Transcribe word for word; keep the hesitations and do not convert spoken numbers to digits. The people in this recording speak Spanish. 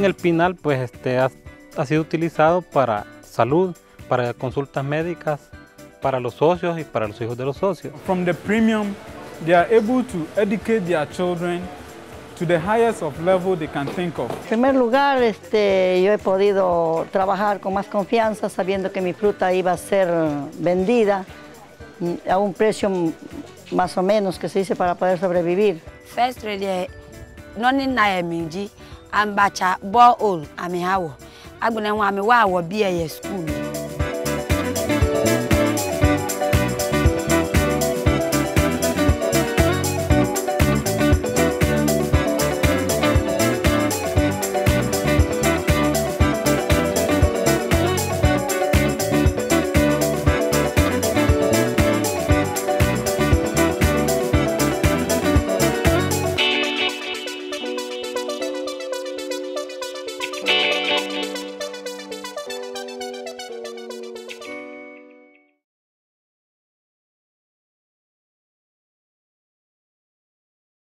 En el Pinal pues este, ha, ha sido utilizado para salud, para consultas médicas, para los socios y para los hijos de los socios. From the premium, they are able to educate their children to the highest of level they can think of. En primer lugar, este, yo he podido trabajar con más confianza sabiendo que mi fruta iba a ser vendida a un precio más o menos que se dice para poder sobrevivir. First trade, no ni na minji, ambacha bo ol amihawo. Agbona wa mi wa wo bi e school.